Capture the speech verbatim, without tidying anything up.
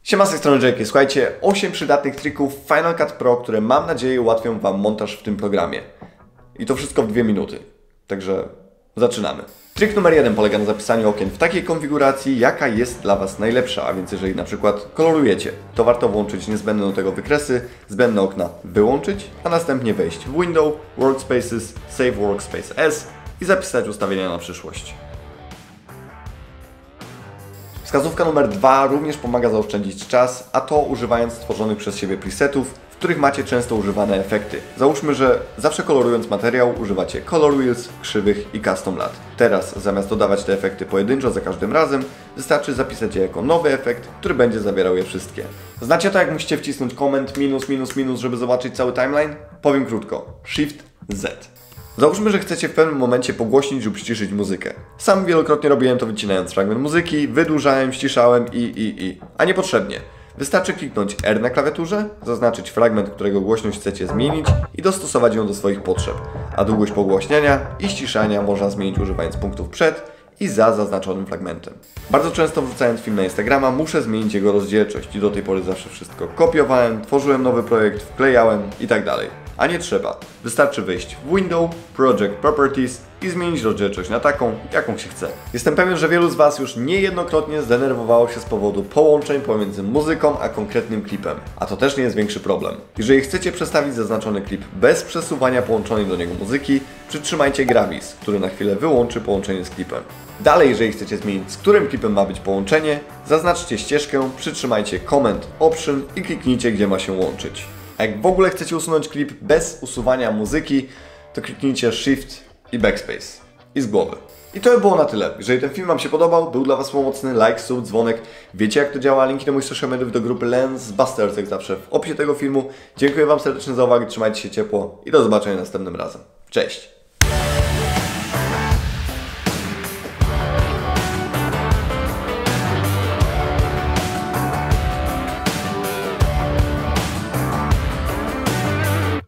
Siema, z tej strony Jake. Słuchajcie, osiem przydatnych trików w Final Cut Pro, które mam nadzieję ułatwią Wam montaż w tym programie. I to wszystko w dwie minuty. Także zaczynamy. Trik numer jeden polega na zapisaniu okien w takiej konfiguracji, jaka jest dla Was najlepsza. A więc jeżeli na przykład kolorujecie, to warto włączyć niezbędne do tego wykresy, zbędne okna wyłączyć, a następnie wejść w Window, Workspaces, Save Workspace as i zapisać ustawienia na przyszłość. Wskazówka numer dwa również pomaga zaoszczędzić czas, a to używając stworzonych przez siebie presetów, w których macie często używane efekty. Załóżmy, że zawsze kolorując materiał używacie Color Wheels, krzywych i Custom Lat. Teraz zamiast dodawać te efekty pojedynczo za każdym razem, wystarczy zapisać je jako nowy efekt, który będzie zawierał je wszystkie. Znacie to, jak musicie wcisnąć Command minus minus minus, żeby zobaczyć cały timeline? Powiem krótko. Shift Z. Załóżmy, że chcecie w pewnym momencie pogłośnić lub ściszyć muzykę. Sam wielokrotnie robiłem to, wycinając fragment muzyki, wydłużałem, ściszałem i, i, i. A niepotrzebnie. Wystarczy kliknąć R na klawiaturze, zaznaczyć fragment, którego głośność chcecie zmienić i dostosować ją do swoich potrzeb. A długość pogłośniania i ściszania można zmienić używając punktów przed i za zaznaczonym fragmentem. Bardzo często wrzucając film na Instagrama muszę zmienić jego rozdzielczość i do tej pory zawsze wszystko kopiowałem, tworzyłem nowy projekt, wklejałem i tak dalej. A nie trzeba. Wystarczy wejść w Window, Project Properties i zmienić rozdzielczość na taką, jaką się chce. Jestem pewien, że wielu z Was już niejednokrotnie zdenerwowało się z powodu połączeń pomiędzy muzyką a konkretnym klipem. A to też nie jest większy problem. Jeżeli chcecie przestawić zaznaczony klip bez przesuwania połączonej do niego muzyki, przytrzymajcie Gravis, który na chwilę wyłączy połączenie z klipem. Dalej, jeżeli chcecie zmienić, z którym klipem ma być połączenie, zaznaczcie ścieżkę, przytrzymajcie Command Option i kliknijcie, gdzie ma się łączyć. A jak w ogóle chcecie usunąć klip bez usuwania muzyki, to kliknijcie Shift i Backspace. I z głowy. I to by było na tyle. Jeżeli ten film Wam się podobał, był dla Was pomocny, like, sub, dzwonek. Wiecie, jak to działa, linki do moich social mediów, do grupy Lensbusters, jak zawsze w opisie tego filmu. Dziękuję Wam serdecznie za uwagę, trzymajcie się ciepło i do zobaczenia następnym razem. Cześć!